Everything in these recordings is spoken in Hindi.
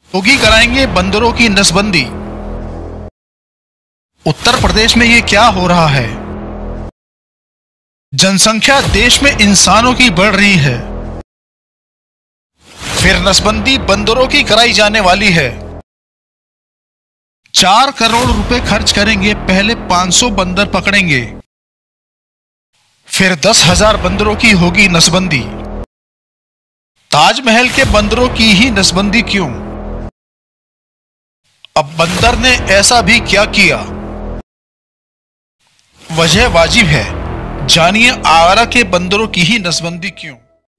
योगी कराएंगे बंदरों की नसबंदी। उत्तर प्रदेश में ये क्या हो रहा है? जनसंख्या देश में इंसानों की बढ़ रही है, फिर नसबंदी बंदरों की कराई जाने वाली है। 4 करोड़ रुपए खर्च करेंगे, पहले 500 बंदर पकड़ेंगे, फिर 10,000 बंदरों की होगी नसबंदी। ताजमहल के बंदरों की ही नसबंदी क्यों? अब बंदर ने ऐसा भी क्या किया? वजह वाजिब है, जानिए आगरा के बंदरों की ही नसबंदी क्यों।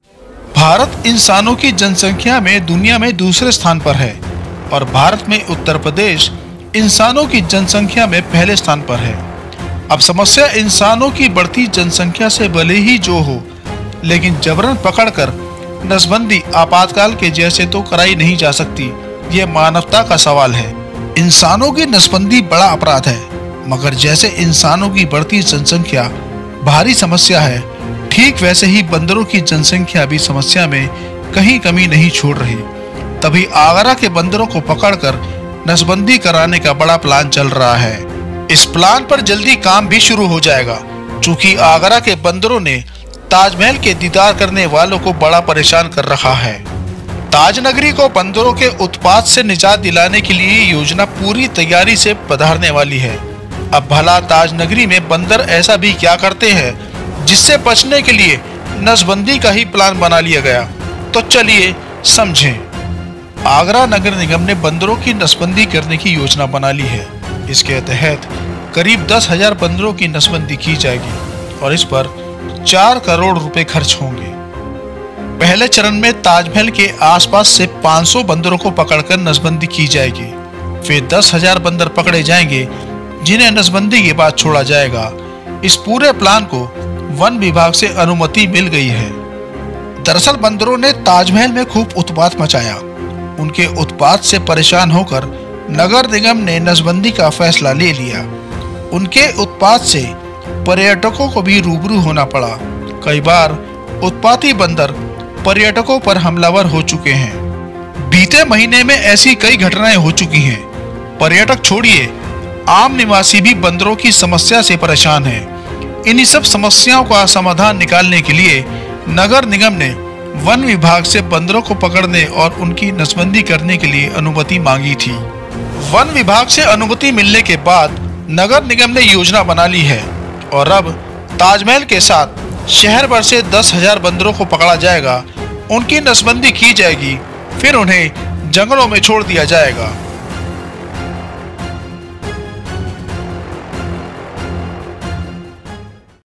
भारत इंसानों की जनसंख्या में दुनिया में दूसरे स्थान पर है और भारत में उत्तर प्रदेश इंसानों की जनसंख्या में पहले स्थान पर है। अब समस्या इंसानों की बढ़ती जनसंख्या से भले ही जो हो, लेकिन जबरन पकड़कर नसबंदी आपातकाल के जैसे तो कराई नहीं जा सकती। यह मानवता का सवाल है। इंसानों की नसबंदी बड़ा अपराध है, मगर जैसे इंसानों की बढ़ती जनसंख्या भारी समस्या है, ठीक वैसे ही बंदरों की जनसंख्या भी समस्या में कहीं कमी नहीं छोड़ रही। तभी आगरा के बंदरों को पकड़कर नसबंदी कराने का बड़ा प्लान चल रहा है। इस प्लान पर जल्दी काम भी शुरू हो जाएगा, क्योंकि आगरा के बंदरों ने ताजमहल के दीदार करने वालों को बड़ा परेशान कर रखा है। ताजनगरी को बंदरों के उत्पात से निजात दिलाने के लिए योजना पूरी तैयारी से पधारने वाली है। अब भला ताजनगरी में बंदर ऐसा भी क्या करते हैं जिससे बचने के लिए नसबंदी का ही प्लान बना लिया गया? तो चलिए समझें। आगरा नगर निगम ने बंदरों की नसबंदी करने की योजना बना ली है। इसके तहत करीब 10,000 बंदरों की नसबंदी की जाएगी और इस पर 4 करोड़ रुपए खर्च होंगे। पहले चरण में ताजमहल के आसपास से 500 बंदरों को पकड़कर नसबंदी की जाएगी, फिर 10,000 बंदर पकड़े जाएंगे जिन्हें नसबंदी के बाद छोड़ा जाएगा। इस पूरे प्लान को वन विभाग से अनुमति मिल गई है। दरअसल बंदरों ने ताजमहल में खूब उत्पात मचाया। उनके उत्पात से परेशान होकर नगर निगम ने नसबंदी का फैसला ले लिया। उनके उत्पात से पर्यटकों को भी रूबरू होना पड़ा। कई बार उत्पाती बंदर पर्यटकों पर हमलावर हो चुके हैं। बीते महीने में ऐसी कई घटनाएं हो चुकी हैं। पर्यटक छोड़िए, आम निवासी भी बंदरों की समस्या से परेशान हैं। इन्हीं सब समस्याओं का समाधान निकालने के लिए नगर निगम ने वन विभाग से बंदरों को पकड़ने और उनकी नसबंदी करने के लिए अनुमति मांगी थी। वन विभाग से अनुमति मिलने के बाद नगर निगम ने योजना बना ली है और अब ताजमहल के साथ शहर भर से 10,000 बंदरों को पकड़ा जाएगा, उनकी नसबंदी की जाएगी, फिर उन्हें जंगलों में छोड़ दिया जाएगा।